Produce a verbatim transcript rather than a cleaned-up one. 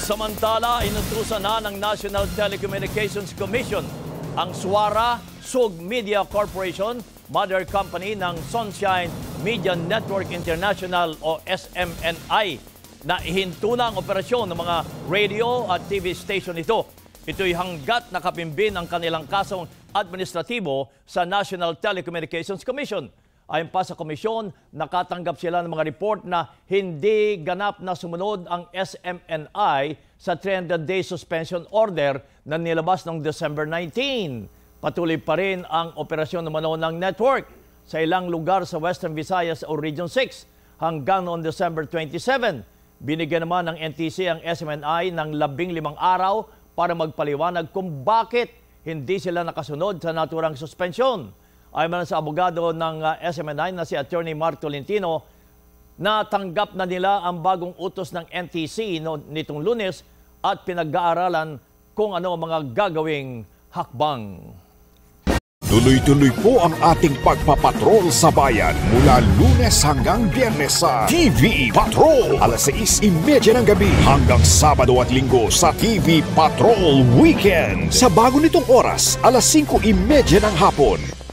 Samantala, inutusan na ng National Telecommunications Commission ang Suara Sug Media Corporation, mother company ng Sunshine Media Network International o S M N I, na ihinto na ang operasyon ng mga radio at T V station ito. Ito'y hanggat nakapimbin ang kanilang kasong administratibo sa National Telecommunications Commission. Ayon pa sa komisyon, nakatanggap sila ng mga report na hindi ganap na sumunod ang S M N I sa three hundred day suspension order na nilabas noong December nineteenth. Patuloy pa rin ang operasyon naman ng network sa ilang lugar sa Western Visayas o Region six hanggang noong December twenty-seventh. Binigyan naman ng N T C ang S M N I ng labing limang araw para magpaliwanag kung bakit hindi sila nakasunod sa naturang suspensyon. Ayon man sa abogado ng uh, S M N I na si Attorney Mark Tolentino, natanggap na nila ang bagong utos ng N T C no, nitong Lunes at pinag-aaralan kung ano ang mga gagawing hakbang. Tuloy-tuloy po ang ating pagpapatrol sa bayan mula Lunes hanggang Biyernes sa T V Patrol alas sais trenta ng gabi hanggang Sabado at Linggo sa T V Patrol Weekend sa bago nitong oras alas singko trenta ng hapon.